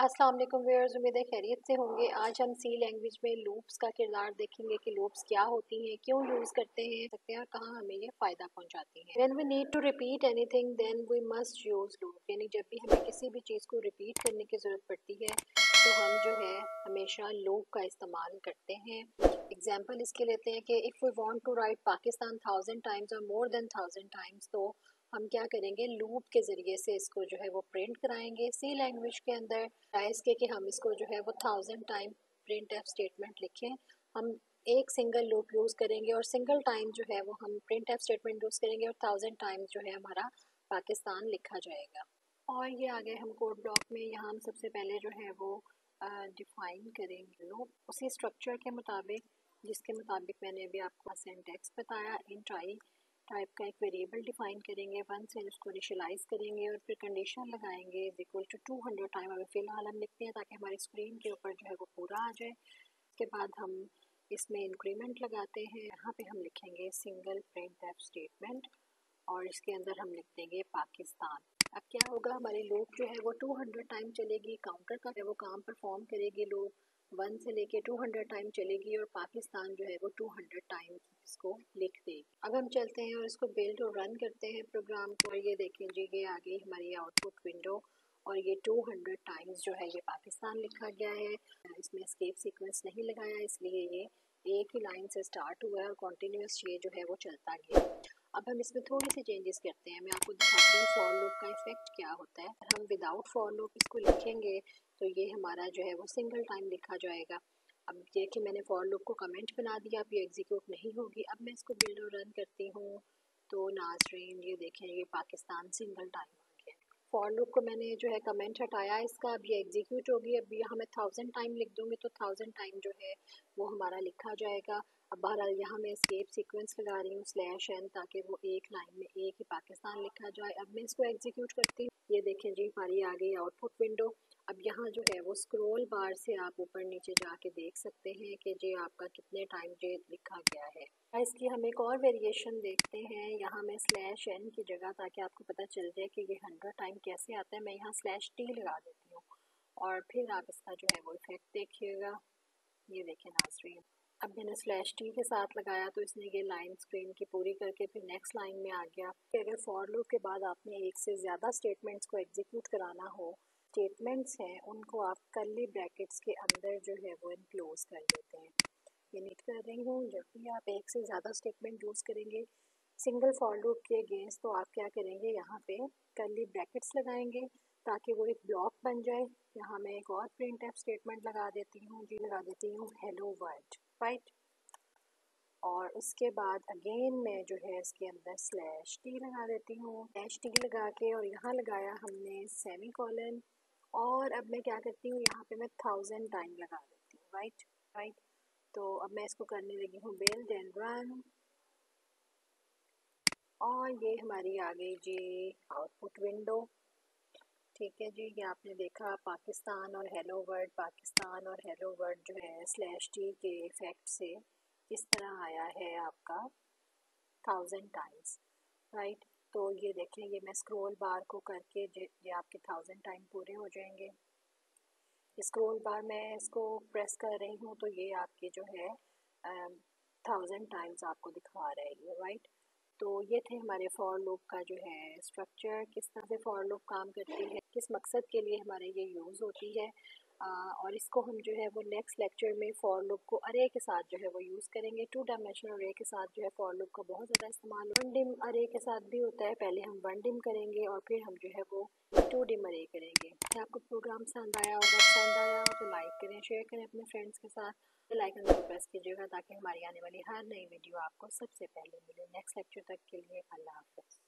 अस्सलाम वालेकुम व्यूअर्स, उम्मीद है खैरियत से होंगे। आज हम सी लैंग्वेज में लूप्स का किरदार देखेंगे कि लूप्स क्या होती हैं, क्यों यूज़ करते हैं और कहाँ हमें ये फ़ायदा पहुंचाती हैं। When we need to repeat anything then we must use loop, यानी जब भी हमें किसी भी चीज़ को रिपीट करने की ज़रूरत पड़ती है तो हम जो है हमेशा लूप का इस्तेमाल करते हैं। एग्जाम्पल इसके लेते हैं कि if we want to write Pakistan 1000 times और मोर देन 1000 टाइम्स, तो हम क्या करेंगे, लूप के ज़रिए से इसको जो है वो प्रिंट कराएंगे सी लैंग्वेज के अंदर। इसके कि हम इसको जो है वो 1000 टाइम प्रिंट एफ स्टेटमेंट लिखें, हम एक सिंगल लूप यूज़ करेंगे और सिंगल टाइम जो है वो हम प्रिंट एफ स्टेटमेंट यूज़ करेंगे और 1000 टाइम्स जो है हमारा पाकिस्तान लिखा जाएगा। और ये आ गए हम कोड ब्लॉक में। यहाँ हम सबसे पहले जो है वो डिफ़ाइन करेंगे लूप उसी स्ट्रक्चर के मुताबिक जिसके मुताबिक मैंने अभी आपको सिंटैक्स बताया। इंट आई टाइप का एक वेरिएबल डिफाइन करेंगे, वन से उसको इनिशियलाइज करेंगे और फिर कंडीशन लगाएंगे इज इक्वल टू 200 टाइम। अभी फ़िलहाल हम लिखते हैं ताकि हमारी स्क्रीन के ऊपर जो है वो पूरा आ जाए। उसके बाद हम इसमें इंक्रीमेंट लगाते हैं। यहाँ पे हम लिखेंगे सिंगल प्रिंट एफ स्टेटमेंट और इसके अंदर हम लिख देंगे पाकिस्तान। अब क्या होगा, हमारी लूप जो है वो 200 टाइम चलेगी, काउंटर का है वो काम परफॉर्म करेगी, लूप 1 से लेके 200 टाइम चलेगी और पाकिस्तान जो है वो 200 टाइम इसको लिख देगी। अब हम चलते हैं और इसको बिल्ड और रन करते हैं प्रोग्राम को। ये देखें जी, ये आ गई हमारी आउटपुट विंडो और ये 200 टाइम्स जो है ये पाकिस्तान लिखा गया है। इसमें एस्केप सीक्वेंस नहीं लगाया, इसलिए ये एक ही लाइन से स्टार्ट हुआ है और कॉन्टीन्यूस ये जो है वो चलता गया। अब हम इसमें थोड़ी सी चेंजेस करते हैं, मैं आपको दिखाती हूँ फॉर लूप का इफेक्ट क्या होता है। अगर हम विदाउट फॉर लूप इसको लिखेंगे तो ये हमारा जो है वो सिंगल टाइम लिखा जाएगा। अब देखिए मैंने फॉर लूप को कमेंट बना दिया, अब ये एग्जीक्यूट नहीं होगी। अब मैं इसको बिल्ड और रन करती हूँ तो नाजरीन ये देखें, ये पाकिस्तान सिंगल टाइम आ गया। फॉर लूप को मैंने जो है कमेंट हटाया इसका, अब ये एग्जीक्यूट होगी। अब यहाँ मैं 1000 टाइम लिख दूँगी तो 1000 टाइम जो है वो हमारा लिखा जाएगा। अब बहरहाल यहाँ मैं एस्केप सीक्वेंस लगा रही हूँ /n, ताकि वो एक लाइन में एक ही पाकिस्तान लिखा जाए। अब मैं इसको एग्जीक्यूट करती हूँ। ये देखें जी, हमारी आ गई आउटपुट विंडो। अब यहाँ जो है वो स्क्रॉल बार से आप ऊपर नीचे जाके देख सकते हैं कि जी आपका कितने टाइम जे लिखा गया है। इसकी हम एक और वेरिएशन देखते हैं। यहाँ मैं /n की जगह, ताकि आपको पता चल जाए कि ये 100 टाइम कैसे आता है, मैं यहाँ /t लगा देती हूँ और फिर आप इसका जो है वो इफेक्ट देखिएगा। ये देखें नाजरीन, अब मैंने /t के साथ लगाया तो इसने ये लाइन स्क्रीन की पूरी करके फिर नेक्स्ट लाइन में आ गया। अगर फॉर लूप के बाद आपने एक से ज़्यादा स्टेटमेंट्स को एग्जीक्यूट कराना हो, स्टेटमेंट्स हैं उनको आप कर्ली ब्रैकेट्स के अंदर जो है वो इनक्लोज कर देते हैं। ये नीट कर रही हूँ, जब भी आप एक से ज़्यादा स्टेटमेंट यूज़ करेंगे सिंगल फॉर लूप के अगेंस्ट, तो आप क्या करेंगे, यहाँ पे कर्ली ब्रैकेट्स लगाएंगे ताकि वो एक ब्लॉक बन जाए। यहाँ मैं एक और प्रिंट एफ स्टेटमेंट लगा देती हूँ जी, लगा देती हूँ हेलो वर्ल्ड, राइट। और उसके बाद अगेन मैं जो है इसके अंदर /t लगा देती हूँ। /t लगा के और यहाँ लगाया हमने सेमी कॉलन। और अब मैं क्या करती हूँ, यहाँ पे मैं 1000 टाइम लगा देती हूँ, राइट राइट। तो अब मैं इसको करने लगी हूँ बिल्ड एंड रन और ये हमारी आ गई जी आउटपुट विंडो। ठीक है जी, ये आपने देखा पाकिस्तान और हेलो वर्ल्ड, पाकिस्तान और हेलो वर्ल्ड जो है /t के इफेक्ट से किस तरह आया है आपका 1000 टाइम्स, राइट। तो ये देखें, ये मैं स्क्रॉल बार को करके ये आपके 1000 टाइम पूरे हो जाएंगे। स्क्रॉल बार मैं इसको प्रेस कर रही हूँ तो ये आपके जो है 1000 टाइम्स आपको दिखा रही है, राइट। तो ये थे हमारे फॉर लूप का जो है स्ट्रक्चर, किस तरह से फॉर लूप काम करती है, किस मकसद के लिए हमारे ये यूज़ होती है। और इसको हम जो है वो नेक्स्ट लेक्चर में फॉर लूप को अरे के साथ जो है वो यूज़ करेंगे। 2 डायमेंशनल अरे के साथ जो है फॉर लूप का बहुत ज़्यादा इस्तेमाल 1 डिम अरे के साथ भी होता है। पहले हम 1 डिम करेंगे और फिर हम जो है वो 2 डिम अरे करेंगे। आपको प्रोग्राम पसंद आया होगा, पसंद आया हो तो लाइक करें, शेयर करें अपने फ्रेंड्स के साथ, बेल आइकन को प्रेस कीजिएगा ताकि हमारी आने वाली हर नई वीडियो आपको सबसे पहले मिले। नेक्स्ट लेक्चर तक के लिए अल्लाह हाफ़िज़।